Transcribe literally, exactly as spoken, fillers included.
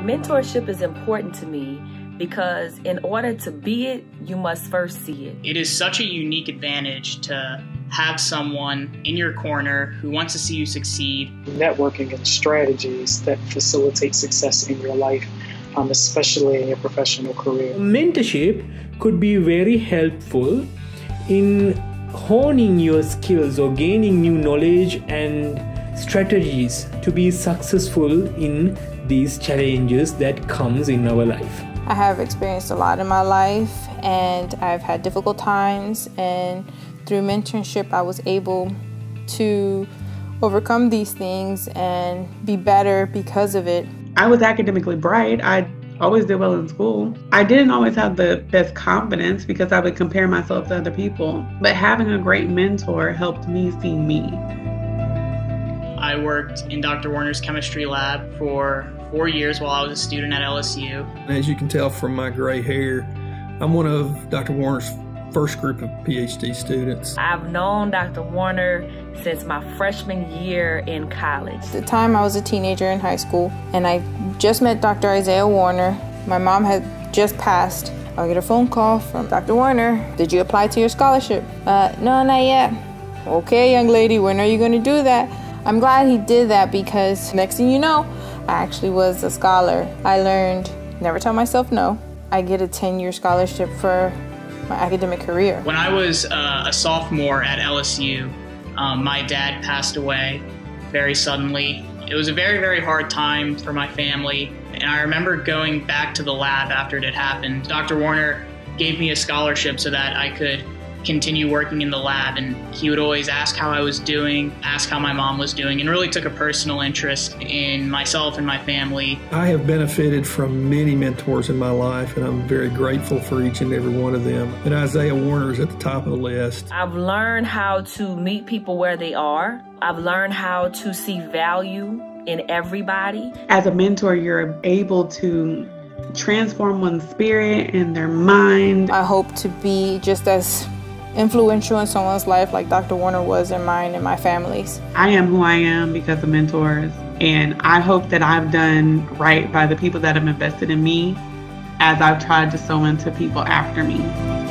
Mentorship is important to me because in order to be it, you must first see it. It is such a unique advantage to have someone in your corner who wants to see you succeed. Networking and strategies that facilitate success in your life, um, especially in your professional career. Mentorship could be very helpful in honing your skills or gaining new knowledge and strategies to be successful in these challenges that comes in our life. I have experienced a lot in my life and I've had difficult times, and through mentorship I was able to overcome these things and be better because of it. I was academically bright. I always did well in school. I didn't always have the best confidence because I would compare myself to other people, but having a great mentor helped me see me. I worked in Doctor Warner's chemistry lab for four years while I was a student at L S U. As you can tell from my gray hair, I'm one of Doctor Warner's first group of PhD students. I've known Doctor Warner since my freshman year in college. At the time I was a teenager in high school and I just met Doctor Isiah Warner. My mom had just passed. I get a phone call from Doctor Warner. Did you apply to your scholarship? Uh, no, not yet. Okay, young lady, when are you going to do that? I'm glad he did that because next thing you know, I actually was a scholar. I learned never tell myself no. I get a ten-year scholarship for my academic career. When I was uh, a sophomore at L S U, um, my dad passed away very suddenly. It was a very, very hard time for my family, and I remember going back to the lab after it had happened. Doctor Warner gave me a scholarship so that I could continue working in the lab, and he would always ask how I was doing, ask how my mom was doing, and really took a personal interest in myself and my family. I have benefited from many mentors in my life, and I'm very grateful for each and every one of them. And Isiah Warner is at the top of the list. I've learned how to meet people where they are. I've learned how to see value in everybody. As a mentor, you're able to transform one's spirit and their mind. I hope to be just as influential in someone's life like Doctor Warner was in mine and my family's. I am who I am because of mentors, and I hope that I've done right by the people that have invested in me as I've tried to sow into people after me.